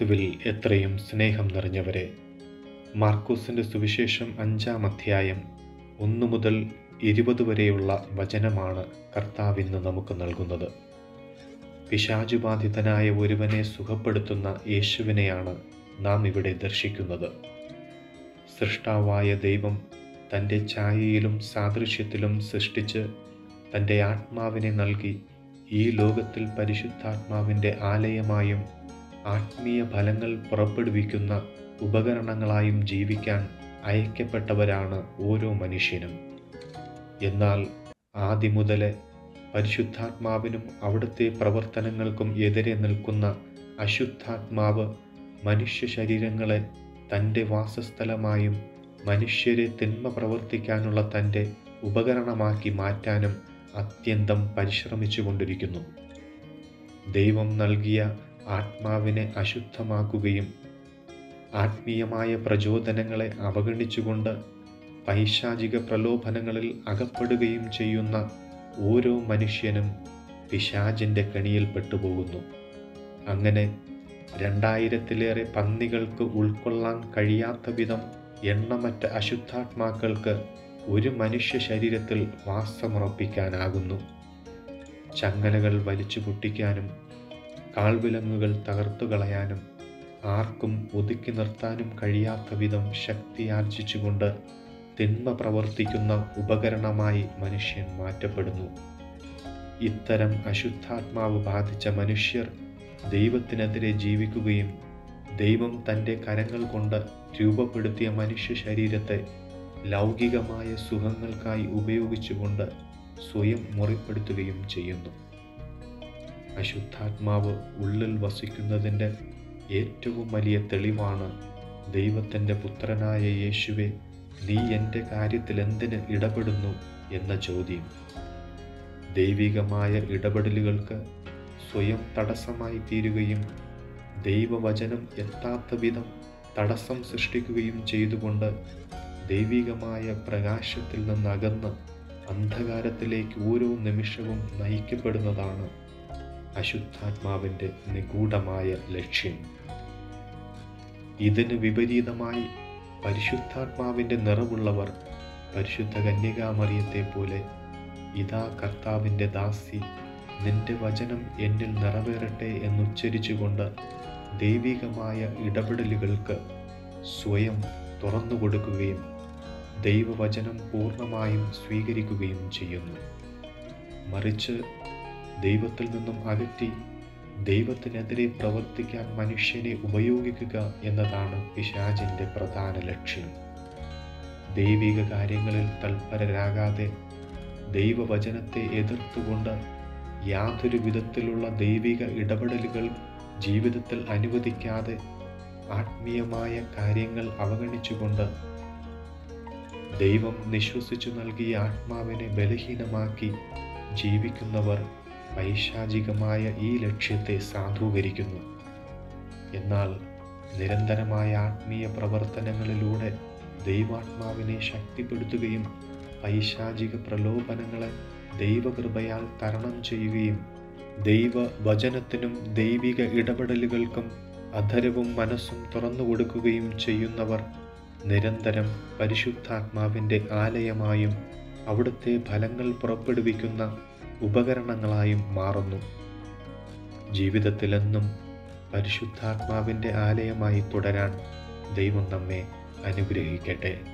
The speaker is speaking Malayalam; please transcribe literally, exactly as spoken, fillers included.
ക്രിസ്തുവിൽ എത്രയും സ്നേഹം നിറഞ്ഞവരെ, മാർക്കോസിൻ്റെ സുവിശേഷം അഞ്ചാം അധ്യായം ഒന്നു മുതൽ ഇരുപത് വരെയുള്ള വചനമാണ് കർത്താവിന്ന് നമുക്ക് നൽകുന്നത്. പിശാചുബാധിതനായ ഒരുവനെ സുഖപ്പെടുത്തുന്ന യേശുവിനെയാണ് നാം ഇവിടെ ദർശിക്കുന്നത്. സൃഷ്ടാവായ ദൈവം തൻ്റെ ഛായയിലും സാദൃശ്യത്തിലും സൃഷ്ടിച്ച് തൻ്റെ ആത്മാവിനെ നൽകി ഈ ലോകത്തിൽ പരിശുദ്ധാത്മാവിൻ്റെ ആലയമായും ആത്മീയ ഫലങ്ങൾ പുറപ്പെടുവിക്കുന്ന ഉപകരണങ്ങളായും ജീവിക്കാൻ അയക്കപ്പെട്ടവരാണ് ഓരോ മനുഷ്യനും. എന്നാൽ ആദ്യം മുതലേ പരിശുദ്ധാത്മാവിനും അവിടുത്തെ പ്രവർത്തനങ്ങൾക്കും എതിരെ നിൽക്കുന്ന അശുദ്ധാത്മാവ് മനുഷ്യ ശരീരങ്ങളെ തൻ്റെ വാസസ്ഥലമായും മനുഷ്യരെ തിന്മ പ്രവർത്തിക്കാനുള്ള തൻ്റെ ഉപകരണമാക്കി മാറ്റാനും അത്യന്തം പരിശ്രമിച്ചു കൊണ്ടിരിക്കുന്നു. ദൈവം നൽകിയ ആത്മാവിനെ അശുദ്ധമാക്കുകയും ആത്മീയമായ പ്രചോദനങ്ങളെ അവഗണിച്ചുകൊണ്ട് പൈശാചിക പ്രലോഭനങ്ങളിൽ അകപ്പെടുകയും ചെയ്യുന്ന ഓരോ മനുഷ്യനും പിശാചിൻ്റെ കെണിയിൽ പെട്ടുപോകുന്നു. അങ്ങനെ രണ്ടായിരത്തിലേറെ പന്നികൾക്ക് ഉൾക്കൊള്ളാൻ കഴിയാത്ത വിധം എണ്ണമറ്റ അശുദ്ധാത്മാക്കൾക്ക് ഒരു മനുഷ്യ ശരീരത്തിൽ വാസമുറപ്പിക്കാനാകുന്നു. ചങ്ങലകൾ വലിച്ചു പൊട്ടിക്കാനും കാൽവിലങ്ങുകൾ തകർത്തു കളയാനും ആർക്കും ഒതുക്കി നിർത്താനും കഴിയാത്ത വിധം ശക്തിയാർജിച്ചുകൊണ്ട് തിന്മ പ്രവർത്തിക്കുന്ന ഉപകരണമായി മനുഷ്യൻ മാറ്റപ്പെടുന്നു. ഇത്തരം അശുദ്ധാത്മാവ് ബാധിച്ച മനുഷ്യർ ദൈവത്തിനെതിരെ ജീവിക്കുകയും ദൈവം തൻ്റെ കരങ്ങൾ കൊണ്ട് രൂപപ്പെടുത്തിയ മനുഷ്യ ശരീരത്തെ ലൗകികമായ സുഖങ്ങൾക്കായി ഉപയോഗിച്ചുകൊണ്ട് സ്വയം മുറിപ്പെടുത്തുകയും ചെയ്യുന്നു. അശുദ്ധാത്മാവ് ഉള്ളിൽ വസിക്കുന്നതിൻ്റെ ഏറ്റവും വലിയ തെളിവാണ് ദൈവത്തിൻ്റെ പുത്രനായ യേശുവെ, നീ എൻ്റെ കാര്യത്തിൽ എന്തിന് ഇടപെടുന്നു എന്ന ചോദ്യം. ദൈവികമായ ഇടപെടലുകൾക്ക് സ്വയം തടസ്സമായി തീരുകയും ദൈവവചനം എത്താത്ത വിധം തടസ്സം സൃഷ്ടിക്കുകയും ചെയ്തുകൊണ്ട് ദൈവികമായ പ്രകാശത്തിൽ നിന്നകന്ന് അന്ധകാരത്തിലേക്ക് ഓരോ നിമിഷവും നയിക്കപ്പെടുന്നതാണ് അശുദ്ധാത്മാവിൻ്റെ നിഗൂഢമായ ലക്ഷ്യം. ഇതിന് വിപരീതമായി പരിശുദ്ധാത്മാവിൻ്റെ നിറവുള്ളവർ പരിശുദ്ധ കന്യകാമറിയത്തെ പോലെ, ഇതാ കർത്താവിൻ്റെ ദാസി, നിന്റെ വചനം എന്നിൽ നിറവേറട്ടെ എന്നുച്ചരിച്ചുകൊണ്ട് ദൈവികമായ ഇടപെടലുകൾക്ക് സ്വയം തുറന്നു കൊടുക്കുകയും ദൈവവചനം പൂർണ്ണമായും സ്വീകരിക്കുകയും ചെയ്യുന്നു. മറിച്ച് ദൈവത്തിൽ നിന്നും അകറ്റി ദൈവത്തിനെതിരെ പ്രവർത്തിക്കാൻ മനുഷ്യനെ ഉപയോഗിക്കുക എന്നതാണ് പിശാചിൻ്റെ പ്രധാന ലക്ഷ്യം. ദൈവിക കാര്യങ്ങളിൽ തൽപരരാകാതെ ദൈവവചനത്തെ എതിർത്തുകൊണ്ട് യാതൊരു വിധത്തിലുള്ള ദൈവിക ഇടപെടലുകൾ ജീവിതത്തിൽ അനുവദിക്കാതെ ആത്മീയമായ കാര്യങ്ങൾ അവഗണിച്ചുകൊണ്ട് ദൈവം നിശ്വസിച്ചു നൽകിയ ആത്മാവിനെ ബലഹീനമാക്കി ജീവിക്കുന്നവർ പൈശാചികമായ ഈ ലക്ഷ്യത്തെ സാധൂകരിക്കുന്നു. എന്നാൽ നിരന്തരമായ ആത്മീയ പ്രവർത്തനങ്ങളിലൂടെ ദൈവാത്മാവിനെ ശക്തിപ്പെടുത്തുകയും പൈശാചിക പ്രലോഭനങ്ങളെ ദൈവകൃപയാൽ തരണം ചെയ്യുകയും ദൈവവചനത്തിനും ദൈവിക ഇടപെടലുകൾക്കും അധരവും മനസ്സും തുറന്നു കൊടുക്കുകയും ചെയ്യുന്നവർ നിരന്തരം പരിശുദ്ധാത്മാവിൻ്റെ ആലയമായും അവിടുത്തെ ഫലങ്ങൾ പുറപ്പെടുവിക്കുന്ന ഉപകരണങ്ങളായും മാറുന്നു. ജീവിതത്തിലെന്നും പരിശുദ്ധാത്മാവിൻ്റെ ആലയമായി തുടരാൻ ദൈവം നമ്മെ അനുഗ്രഹിക്കട്ടെ.